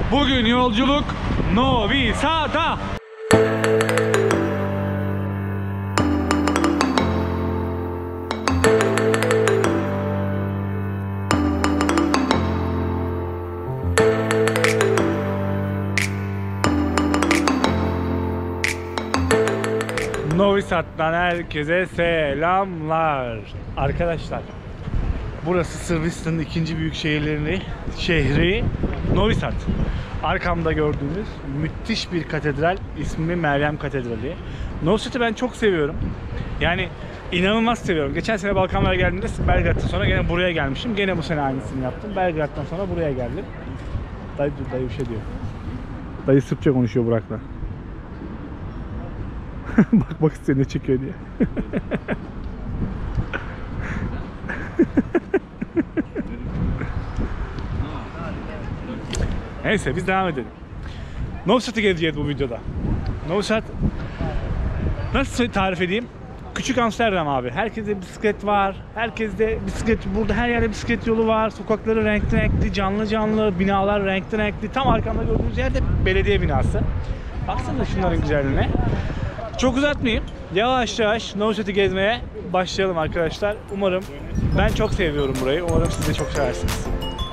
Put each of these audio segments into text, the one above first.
Bugün yolculuk Novi Sad'a. Novi Sad'dan herkese selamlar. Arkadaşlar, burası Sırbistan'ın ikinci büyük şehri Novi Sad. Arkamda gördüğünüz müthiş bir katedral, ismi Meryem Katedrali. Novi Sad'ı ben çok seviyorum. Yani inanılmaz seviyorum. Geçen sene Balkanlara geldiğimde Belgrad'dan sonra gene buraya gelmişim. Gene bu sene aynısını yaptım. Belgrad'dan sonra buraya geldim. Dayı bir şey diyor. Dayı Sırpça konuşuyor Burak'la. bak istiyor ne çekiyor diye. Neyse biz devam edelim. Novi Sad'ı gezeceğiz bu videoda. Novi Sad nasıl tarif edeyim? Küçük Amsterdam abi. Herkeste bisiklet var. Herkeste bisiklet, burada her yerde bisiklet yolu var. Sokakları renkli renkli, canlı canlı, binalar renkli renkli. Tam arkamda gördüğünüz yerde belediye binası. Baksana şunların güzelliğine. Çok uzatmayayım. Yavaş yavaş Novi Sad'ı gezmeye başlayalım arkadaşlar. Umarım, ben çok seviyorum burayı. Umarım siz de çok seversiniz.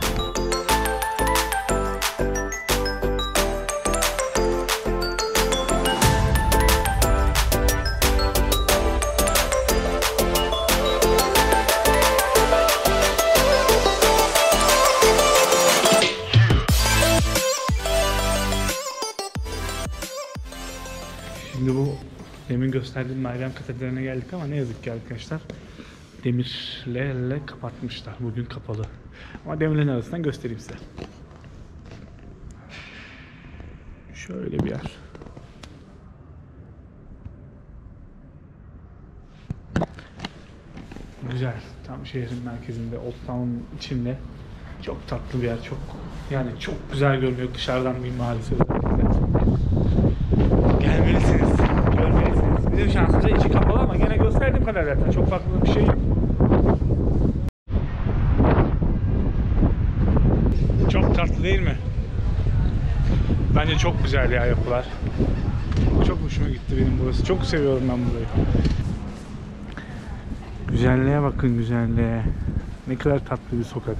Şimdi bu demin gösterdiğim Meryem Katedrali'ne geldik ama ne yazık ki arkadaşlar demirlerle kapatmışlar. Bugün kapalı. Ama demirlerin arasından göstereyim size. Şöyle bir yer. Güzel. Tam şehrin merkezinde, Old Town'un içinde. Çok tatlı bir yer. Çok güzel görünüyor dışarıdan mimarisi. Gelmelisiniz, görmelisiniz. Bizim şansımıza içi kapalı ama gene gösterdiğim kadar zaten. Çok farklı bir şey yok. Çok tatlı değil mi? Bence çok güzel ya yapılar. Çok hoşuma gitti benim burası. Çok seviyorum ben burayı. Güzelliğe bakın, güzelliğe. Ne kadar tatlı bir sokak.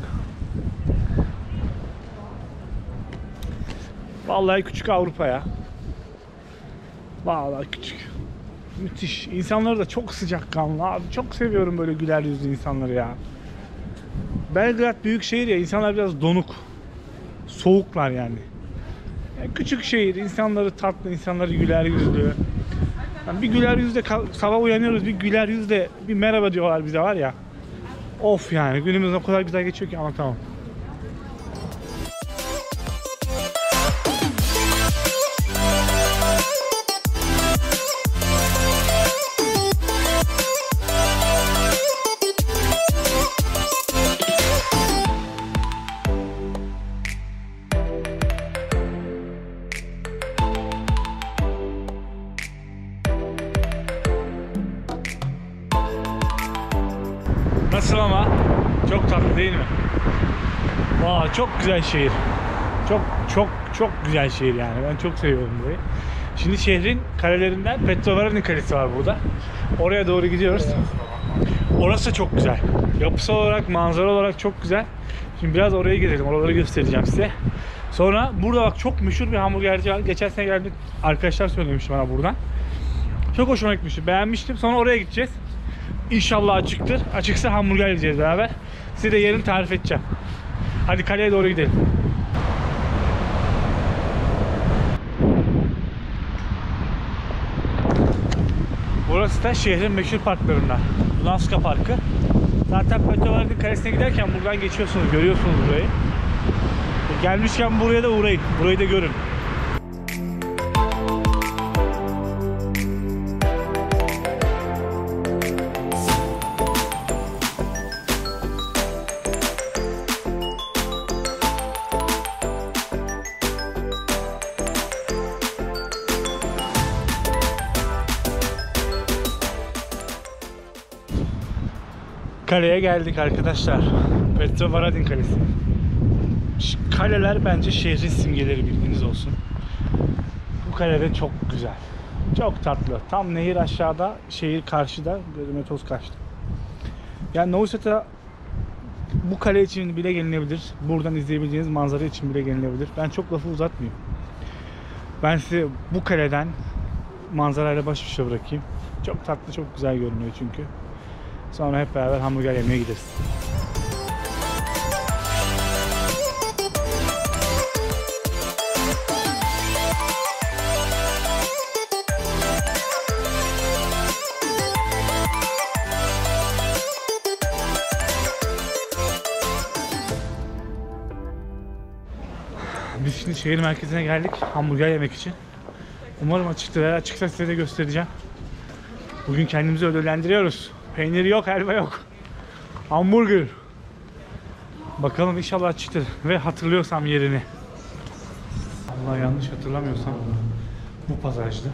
Vallahi küçük Avrupa ya. Vallahi küçük. Müthiş. İnsanları da çok sıcakkanlı abi. Çok seviyorum böyle güler yüzlü insanları ya. Belgrad büyük şehir ya. İnsanlar biraz donuk. Soğuklar yani. Küçük şehir. İnsanları tatlı, insanları güler yüzlü. Yani bir güler yüzle sabah uyanıyoruz. Bir güler yüzle bir merhaba diyorlar bize var ya. Of yani. Günümüz o kadar güzel geçiyor ki anlatamam. Nasıl ama? Çok tatlı değil mi? Vay, çok güzel şehir. Çok güzel şehir yani. Ben çok seviyorum burayı. Şimdi şehrin kalelerinden Petrovaradin Kalesi var burada. Oraya doğru gidiyoruz. Orası da çok güzel. Yapısal olarak, manzara olarak çok güzel. Şimdi biraz oraya gidelim. Oraları göstereceğim size. Sonra burada bak çok meşhur bir hamburgerci var. Geçen sene geldim, arkadaşlar söylemişti bana buradan. Çok hoşuma gitmişti. Beğenmiştim. Sonra oraya gideceğiz. İnşallah açıktır. Açıksa hamburger yiyeceğiz beraber. Size de yerini tarif edeceğim. Hadi kaleye doğru gidelim. Burası da şehrin meşhur parklarından. Lunavska Parkı. Zaten Petrovaradin Kalesi'ne giderken buradan geçiyorsunuz. Görüyorsunuz burayı. Gelmişken buraya da uğrayın. Burayı da görün. Kaleye geldik arkadaşlar. Petrovaradin Kalesi. kaleler bence şehrin simgeleri, bilginiz olsun. Bu kale de çok güzel. Çok tatlı. Tam nehir aşağıda, şehir karşıda. Gözüme toz kaçtı. Yani Novi bu kale için bile gelinebilir. Buradan izleyebileceğiniz manzara için bile gelinebilir. Ben çok lafı uzatmayayım. Ben size bu kaleden manzarayla baş başa bırakayım. Çok tatlı, çok güzel görünüyor çünkü. Sonra hep beraber hamburger yemeye gideriz. Biz şimdi şehir merkezine geldik hamburger yemek için. Umarım açıktır. Eğer açıksa size de göstereceğim. Bugün kendimizi ödüllendiriyoruz. Peynir yok, helva yok. Hamburger. Bakalım inşallah açıktır. Ve hatırlıyorsam yerini. Allah, yanlış hatırlamıyorsam bu pazarcıydı.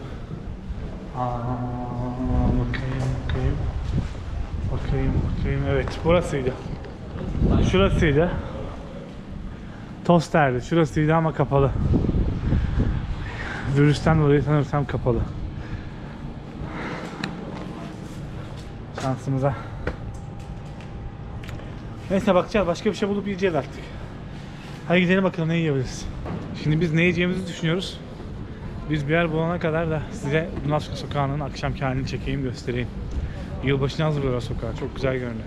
Bakayım. Evet, burasıydı. Şurasıydı. Toster'di. Şurasıydı ama kapalı. Virüsten dolayı sanırsam kapalı. Şansımıza. Neyse, bakacağız. Başka bir şey bulup yiyeceğiz artık. Hadi gidelim bakalım ne yiyebiliriz. Şimdi biz ne yiyeceğimizi düşünüyoruz. Biz bir yer bulana kadar da size Dunavska Sokağı'nın akşamki halini çekeyim, göstereyim. Yılbaşına hazırlıyorlar sokağı. Çok güzel görünüyor.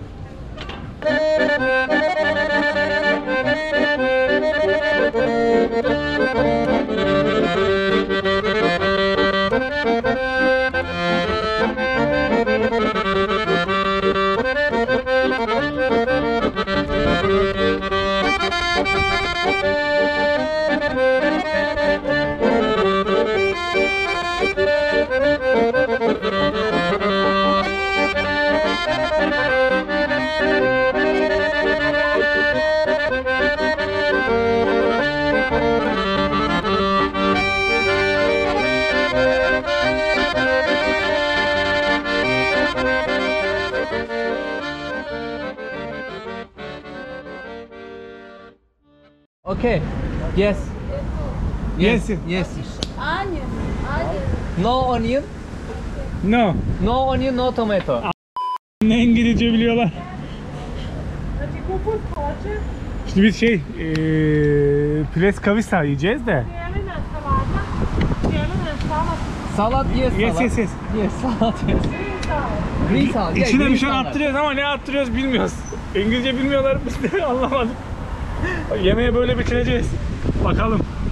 Okay. Yes. Yes. Yes. Onion. No onion. No. No onion, no tomato. Ne İngilizce biliyorlar. Şimdi biz Pleskavisa yiyeceğiz de. Salad, yes. Yes, Salad. yes. Yes, salad, yes. Green salad. yeah, İçine green bir şey salad. attırıyoruz ama ne attırıyoruz bilmiyoruz. İngilizce bilmiyorlar, biz de anlamadık. Yemeğe böyle bitireceğiz. Bakalım.